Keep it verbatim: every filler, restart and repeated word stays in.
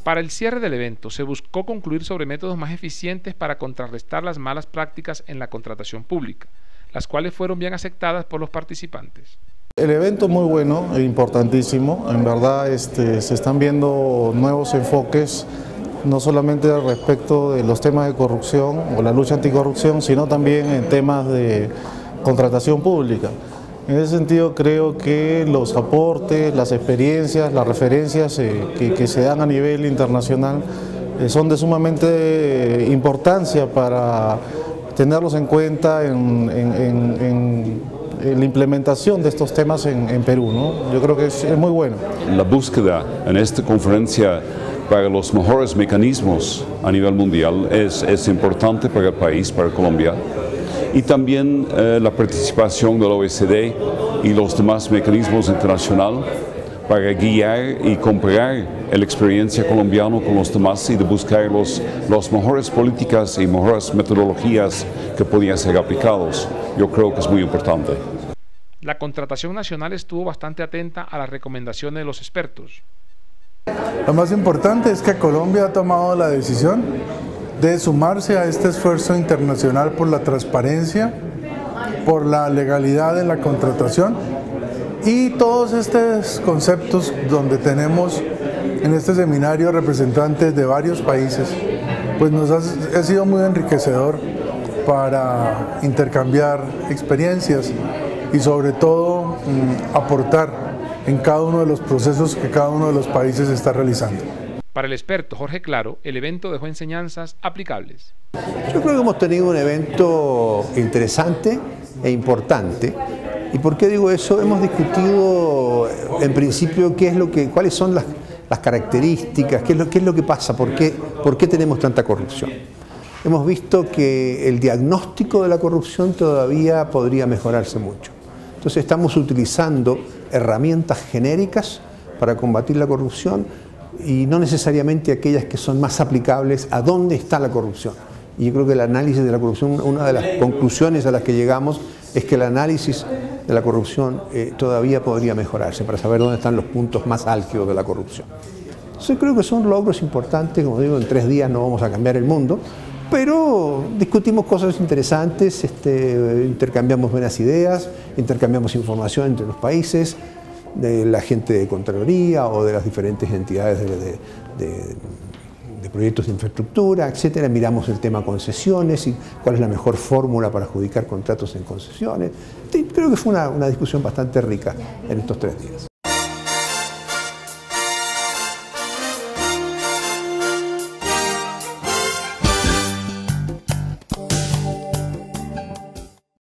Para el cierre del evento se buscó concluir sobre métodos más eficientes para contrarrestar las malas prácticas en la contratación pública, las cuales fueron bien aceptadas por los participantes. El evento es muy bueno e importantísimo, en verdad este, se están viendo nuevos enfoques, no solamente respecto de los temas de corrupción o la lucha anticorrupción, sino también en temas de contratación pública. En ese sentido creo que los aportes, las experiencias, las referencias eh, que, que se dan a nivel internacional eh, son de sumamente importancia para tenerlos en cuenta en, en, en, en la implementación de estos temas en, en Perú, ¿no? Yo creo que es, es muy bueno. La búsqueda en esta conferencia para los mejores mecanismos a nivel mundial es, es importante para el país, para Colombia, y también eh, la participación de la O E C D y los demás mecanismos internacionales para guiar y comparar la experiencia colombiana con los demás y de buscar los, las mejores políticas y mejores metodologías que podían ser aplicados. Yo creo que es muy importante. La contratación nacional estuvo bastante atenta a las recomendaciones de los expertos. Lo más importante es que Colombia ha tomado la decisión de sumarse a este esfuerzo internacional por la transparencia, por la legalidad en la contratación y todos estos conceptos donde tenemos en este seminario representantes de varios países, pues nos ha, ha sido muy enriquecedor para intercambiar experiencias y sobre todo mmm, aportar en cada uno de los procesos que cada uno de los países está realizando. Para el experto Jorge Claro, el evento dejó enseñanzas aplicables. Yo creo que hemos tenido un evento interesante e importante. ¿Y por qué digo eso? Hemos discutido en principio qué es lo que, cuáles son las, las características, qué es, lo, qué es lo que pasa, por qué, por qué tenemos tanta corrupción. Hemos visto que el diagnóstico de la corrupción todavía podría mejorarse mucho. Entonces estamos utilizando herramientas genéricas para combatir la corrupción y no necesariamente aquellas que son más aplicables a dónde está la corrupción. Y yo creo que el análisis de la corrupción, una de las conclusiones a las que llegamos es que el análisis de la corrupción eh, todavía podría mejorarse para saber dónde están los puntos más álgidos de la corrupción. Entonces creo que son logros importantes, como digo, en tres días no vamos a cambiar el mundo, pero discutimos cosas interesantes, este, intercambiamos buenas ideas, intercambiamos información entre los países, de la gente de Contraloría o de las diferentes entidades de, de, de, de proyectos de infraestructura, etcétera. Miramos el tema concesiones y cuál es la mejor fórmula para adjudicar contratos en concesiones. Creo que fue una, una discusión bastante rica en estos tres días.